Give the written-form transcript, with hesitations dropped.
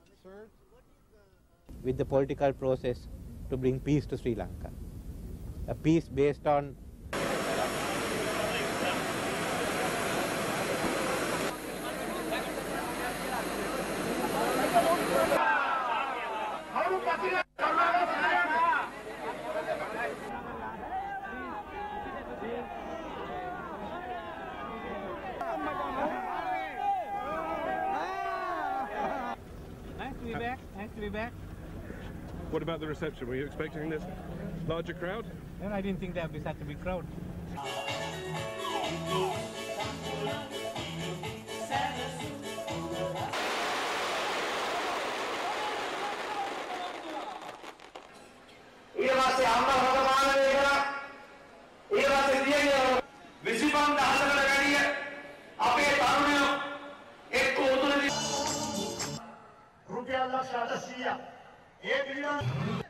with the political process to bring peace to Sri Lanka. A peace based on Nice to be back. What about the reception? Were you expecting this larger crowd? And I didn't think there would be such a big crowd. ₹1,80,000 एक